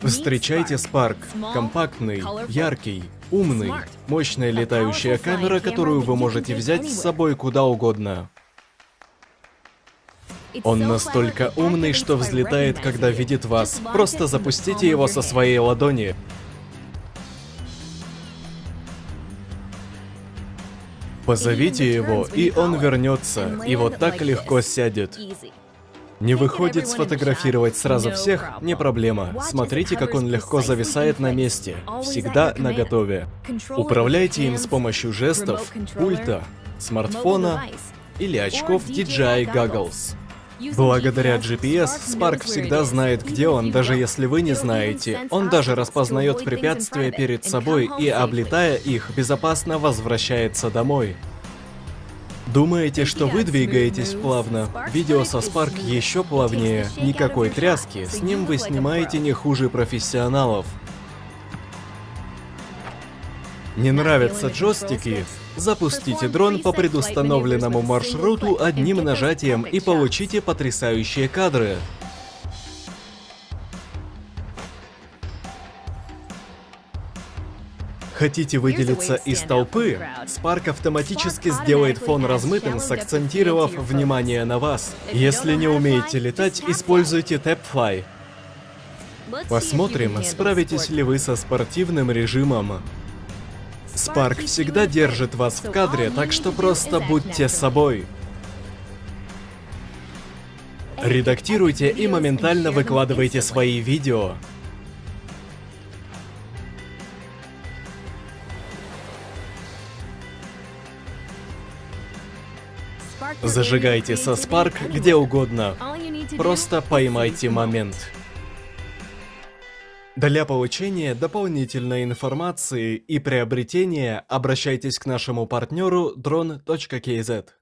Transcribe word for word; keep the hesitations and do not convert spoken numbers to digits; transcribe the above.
Встречайте Spark. Компактный, яркий, умный, мощная летающая камера, которую вы можете взять с собой куда угодно. Он настолько умный, что взлетает, когда видит вас. Просто запустите его со своей ладони. Позовите его, и он вернется, и вот так легко сядет. Не выходит сфотографировать сразу всех? Не проблема. Смотрите, как он легко зависает на месте. Всегда наготове. Управляйте им с помощью жестов, пульта, смартфона или очков ди джей ай Goggles. Благодаря джи пи эс, Spark всегда знает, где он, даже если вы не знаете. Он даже распознает препятствия перед собой и, облетая их, безопасно возвращается домой. Думаете, что вы двигаетесь плавно? Видео со Spark еще плавнее. Никакой тряски, с ним вы снимаете не хуже профессионалов. Не нравятся джойстики? Запустите дрон по предустановленному маршруту одним нажатием и получите потрясающие кадры. Хотите выделиться из толпы? Spark автоматически сделает фон размытым, сакцентировав внимание на вас. Если не умеете летать, используйте TapFly. Посмотрим, справитесь ли вы со спортивным режимом. Spark всегда держит вас в кадре, так что просто будьте собой. Редактируйте и моментально выкладывайте свои видео. Зажигайте со Spark где угодно. Просто поймайте момент. Для получения дополнительной информации и приобретения обращайтесь к нашему партнеру дрон точка кей зет.